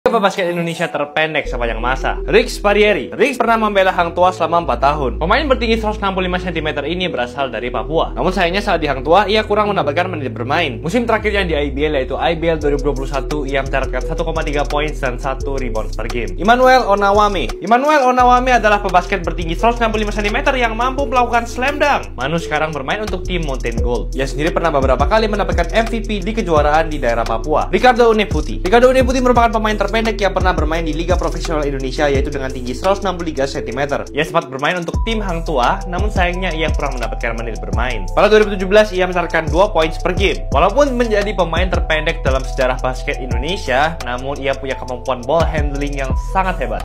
Siapa basket Indonesia terpendek sepanjang masa? Rickz Parieri. Rickz pernah membela Hang Tuah selama 4 tahun. Pemain bertinggi 165 cm ini berasal dari Papua. Namun sayangnya saat di Hang Tuah, ia kurang mendapatkan menit bermain. Musim terakhirnya di IBL yaitu IBL 2021, ia mencatatkan 1,3 poin dan 1 rebound per game. Emmanuel Onawame. Emmanuel Onawame adalah pebasket bertinggi 165 cm yang mampu melakukan slam dunk. Manu sekarang bermain untuk tim Mountain Gold. Ia sendiri pernah beberapa kali mendapatkan MVP di kejuaraan di daerah Papua. Ricardo Uneputi. Ricardo Uneputi merupakan pemain terpendek yang pernah bermain di Liga Profesional Indonesia yaitu dengan tinggi 163 cm. Ia sempat bermain untuk tim Hang Tuah, namun sayangnya ia kurang mendapatkan menit bermain. Pada 2017 ia mencatatkan 2 poin per game. Walaupun menjadi pemain terpendek dalam sejarah basket Indonesia, namun ia punya kemampuan ball handling yang sangat hebat.